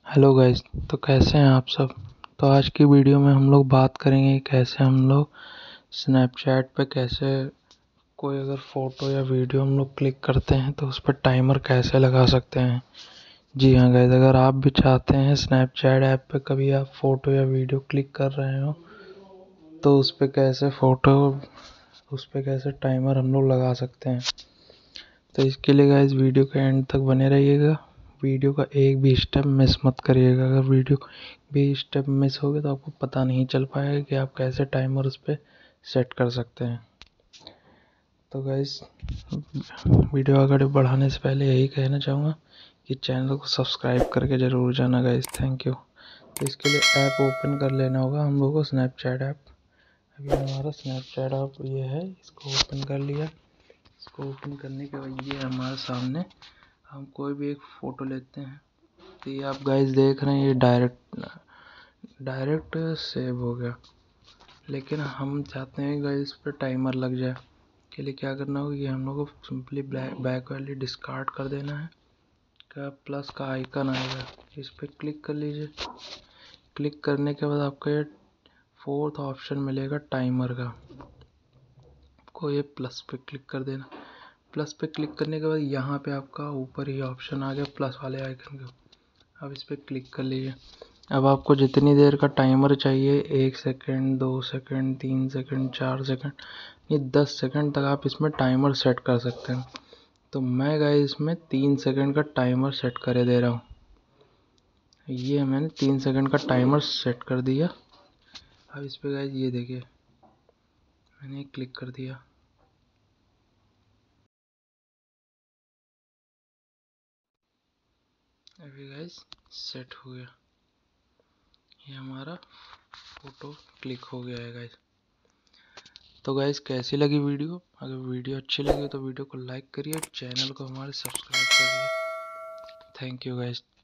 Hello guys. तो कैसे हैं आप सब। तो आज की वीडियो में हम लोग बात करेंगे कैसे हम लोग स्नैपचैट पे कैसे कोई अगर फ़ोटो या वीडियो हम लोग क्लिक करते हैं तो उस पर टाइमर कैसे लगा सकते हैं। जी हाँ गाइस, अगर आप भी चाहते हैं स्नैपचैट ऐप पे कभी आप फ़ोटो या वीडियो क्लिक कर रहे हो तो उस पर कैसे टाइमर हम लोग लगा सकते हैं। तो इसके लिए गाइस वीडियो के एंड तक बने रहिएगा। वीडियो का एक भी स्टेप मिस मत करिएगा। अगर वीडियो भी स्टेप मिस हो गया तो आपको पता नहीं चल पाएगा कि आप कैसे टाइमर उस पर सेट कर सकते हैं। तो गाइस, वीडियो आगे बढ़ाने से पहले यही कहना चाहूँगा कि चैनल को सब्सक्राइब करके ज़रूर जाना गाइस। Thank you. तो इसके लिए ऐप ओपन कर लेना होगा हम लोगों को, स्नैपचैट ऐप। अभी हमारा स्नैपचैट ऐप ये है, इसको ओपन कर लिया। इसको ओपन करने के बाद ये हमारे सामने हम कोई भी एक फ़ोटो लेते हैं। तो ये आप गाइस देख रहे हैं, ये डायरेक्ट सेव हो गया। लेकिन हम चाहते हैं गाइस इस पर टाइमर लग जाए। के लिए क्या करना होगा, ये हम लोग को सिंपली बैक वाली डिस्कार्ड कर देना है। क्या प्लस का आइकन आएगा, इस पर क्लिक कर लीजिए। क्लिक करने के बाद आपको ये फोर्थ ऑप्शन मिलेगा टाइमर का, आपको ये प्लस पे क्लिक कर देना। प्लस पे क्लिक करने के बाद यहाँ पे आपका ऊपर ही ऑप्शन आ गया प्लस वाले आइकन का, अब इस पर क्लिक कर लीजिए। अब आपको जितनी देर का टाइमर चाहिए, 1 सेकेंड, 2 सेकेंड, 3 सेकेंड, 4 सेकेंड, ये 10 सेकेंड तक आप इसमें टाइमर सेट कर सकते हैं। तो मैं गाइस इसमें 3 सेकेंड का टाइमर सेट करे दे रहा हूँ। ये मैंने 3 सेकेंड का टाइमर सेट कर दिया। अब इस पर गाइस ये देखिए, मैंने क्लिक कर दिया। अभी गाइस सेट हो गया, ये हमारा फोटो क्लिक हो गया है गाइस। तो गाइस कैसी लगी वीडियो। अगर वीडियो अच्छी लगी तो वीडियो को लाइक करिए, चैनल को हमारे सब्सक्राइब करिए। Thank you guys.